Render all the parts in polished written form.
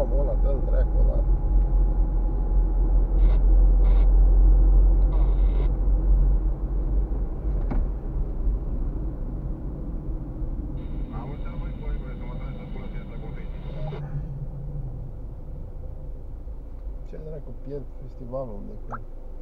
Mamă, ăla, dă-l dracu ăla. Ce dracu pierd festivalul unde când?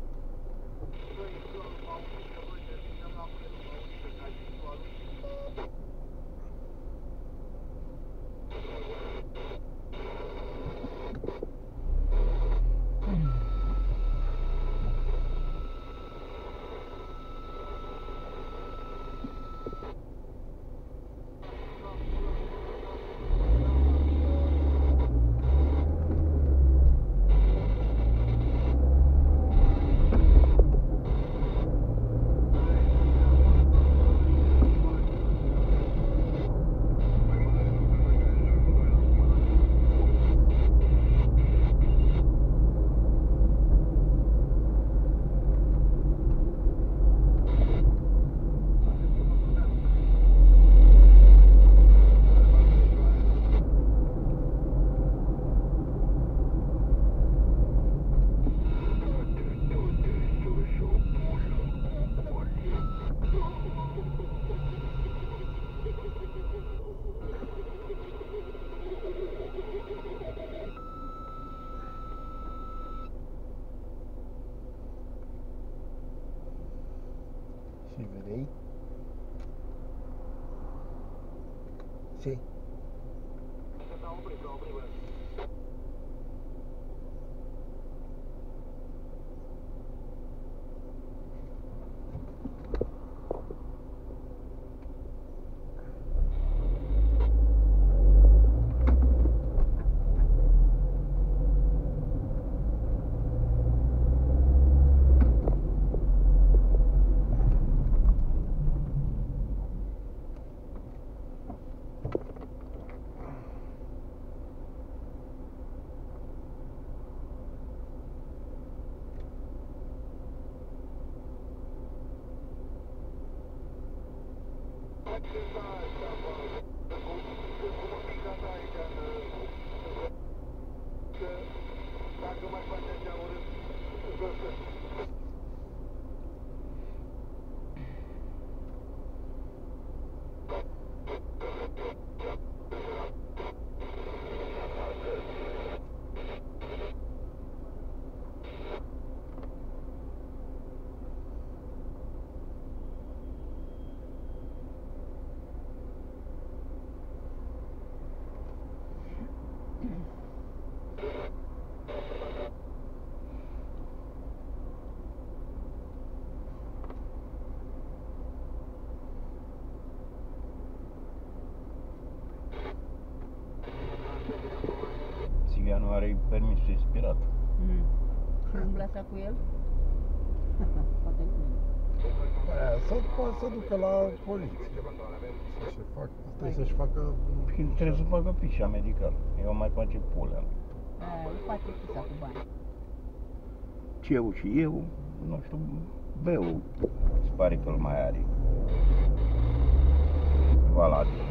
Și vrei? Ce? Țiganul are permisul expirat. Și umbla asta cu el? Poate cu el. Poate să ducă la poliție. Să-și facă, trebuie să-și facă... Trebuie să facă fișa medicală. Eu mai face pulea. Îl face fița cu bani. Eu și eu, nu știu, Beu, se pare că îl mai are. Valabil.